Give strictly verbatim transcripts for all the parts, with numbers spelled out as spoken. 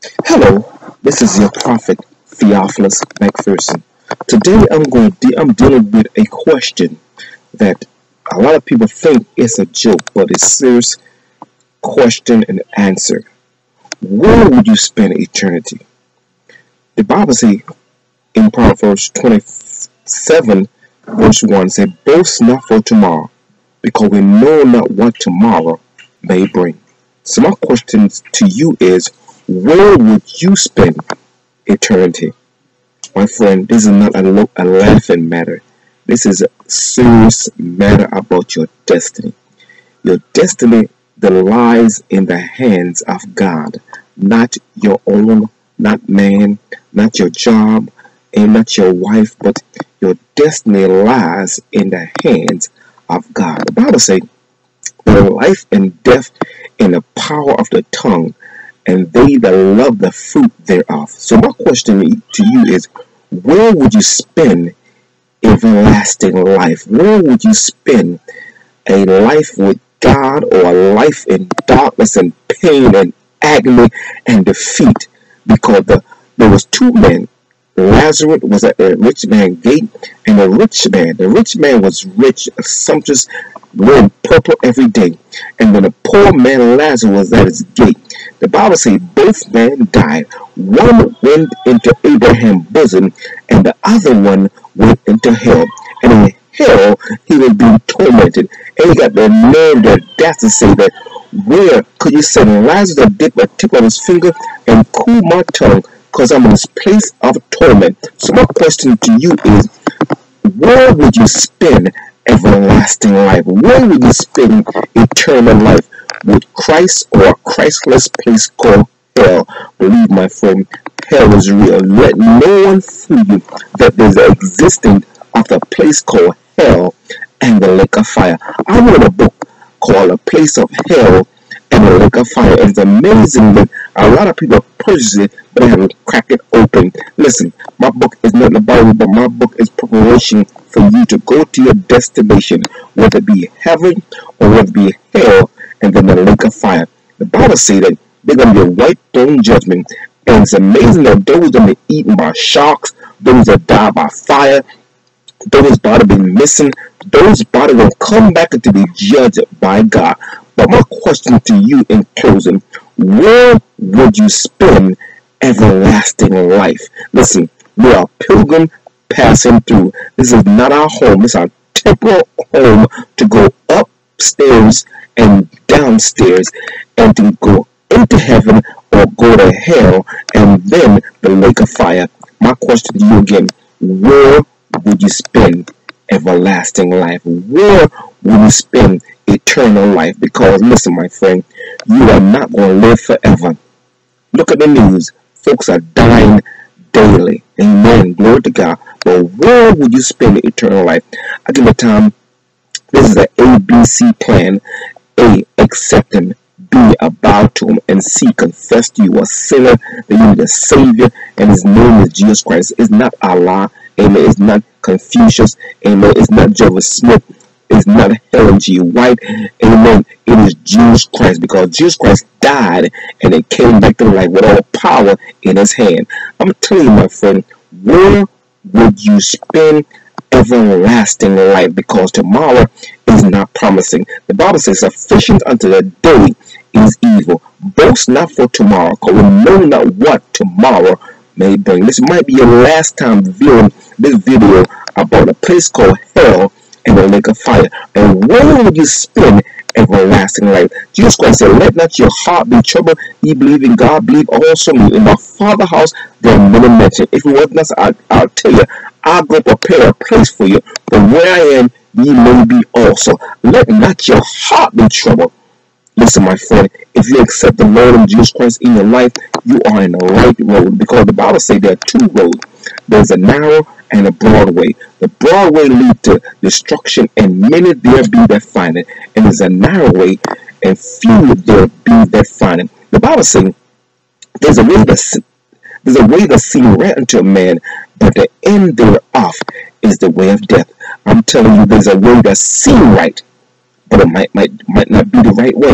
Hello, this is your prophet Theophilus McPherson. Today I'm going to de- I'm dealing with a question that a lot of people think is a joke, but it's a serious question and answer. Where would you spend eternity? The Bible says in Proverbs twenty-seven, verse one, says, "Boast not for tomorrow, because we know not what tomorrow may bring." So my question to you is, where would you spend eternity? My friend, this is not a, lo- a laughing matter. This is a serious matter about your destiny. Your destiny that lies in the hands of God, not your own, not man, not your job, and not your wife, but your destiny lies in the hands of God. The Bible says, "The life and death in the power of the tongue, and they that love the fruit thereof." So my question to you is, where would you spend everlasting life? Where would you spend a life with God, or a life in darkness and pain and agony and defeat? Because the, there was two men. Lazarus was at the rich man's gate, and the rich man, the rich man was rich, sumptuous, wearing purple every day. And when the poor man Lazarus was at his gate, the Bible says both men died. One went into Abraham's bosom, and the other one went into hell. And in hell, he was being tormented. And he got the nerve, the audacity to say that, "Where could you send Lazarus to dip a tip of his finger and cool my tongue, because I'm in this place of torment?" So my question to you is, where would you spend everlasting life? Where would you spend eternal life? With Christ, or a Christless place called hell? Believe, my friend, hell is real. Let no one fool you that there's an existence of the place called hell and the lake of fire. I wrote a book called A Place of Hell and the Lake of Fire. It's amazing that a lot of people purchase it, but they haven't cracked it open. Listen, my book is not the Bible, but my book is preparation for you to go to your destination, whether it be heaven or whether it be hell, and then the lake of fire. The Bible says that they're going to be a white throne judgment, and it's amazing that those that are eaten by sharks, those that die by fire, those bodies be missing, those bodies will come back to be judged by God. But my question to you in closing, where would you spend everlasting life? Listen, we are pilgrim passing through. This is not our home. It's our temporal home to go upstairs and downstairs, and to go into heaven or go to hell, and then the lake of fire. My question to you again, where would you spend everlasting life? Where would you spend eternal life? Because listen, my friend, you are not going to live forever. Look at the news. Folks are dying daily. Amen. Glory to God. But where would you spend eternal life? I give it time. This is an A B C plan. A, accept him. B, bow to him. And C, confess to you a sinner, that you need a Savior, and his name is Jesus Christ. It's not Allah. Amen. It's not Confucius. Amen. It's not Joseph Smith. It's not Helen G. White. Amen. It is Jesus Christ, because Jesus Christ died and it came back to life with all power in his hand. I'm telling you, my friend, where would you spend everlasting life? Because tomorrow is not promising. The Bible says, "Sufficient unto the day is evil. Boast not for tomorrow, because we know not what tomorrow may bring." This might be your last time viewing this video about a place called hell and the lake of fire. And where would you spend everlasting life? Jesus Christ said, "Let not your heart be troubled. Ye believe in God, believe also in me. In my Father's house there are many mansions. If it wasn't so, I'll, I'll tell you, I'll go prepare a place for you. But where I am, ye may be also. Let not your heart be troubled." Listen, my friend, if you accept the Lord and Jesus Christ in your life, you are in the right road. Because the Bible says there are two roads. There's a narrow and a broad way. The broad way leads to destruction, and many there be that find it. And there's a narrow way, and few there be that find it. The Bible says there's a way that there's a way that seems right unto a man, but the end thereof is the way of death. I'm telling you, there's a way that seems right, but it might might might not be the right way.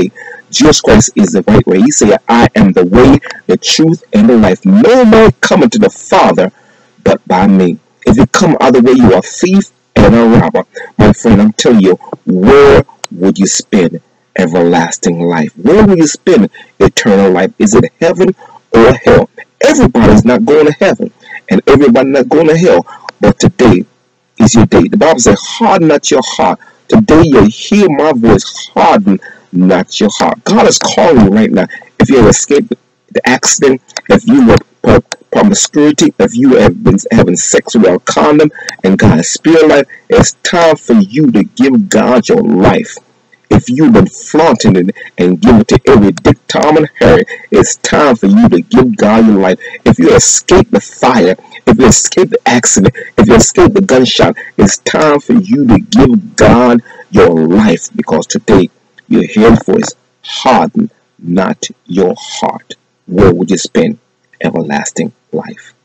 Jesus Christ is the right way. He said, I am the way, the truth, and the life. No man coming to the Father but by me. If you come other way, you are a thief and a robber. My friend, I'm telling you, where would you spend everlasting life? Where will you spend eternal life? Is it heaven or hell? Everybody's not going to heaven, and everybody's not going to hell. But today is your day. The Bible says, harden not your heart. Today you hear my voice, harden not your heart. God is calling you right now. If you have escaped the accident, if you were promiscuity, if you have been having sex without a condom, and God has spared life, it's time for you to give God your life. If you've been flaunting it and giving it to every Dick, Tom, and Harry, it's time for you to give God your life. If you escape the fire, if you escape the accident, if you escape the gunshot, it's time for you to give God your life. Because today, you hear His voice, harden not your heart. Where would you spend everlasting life?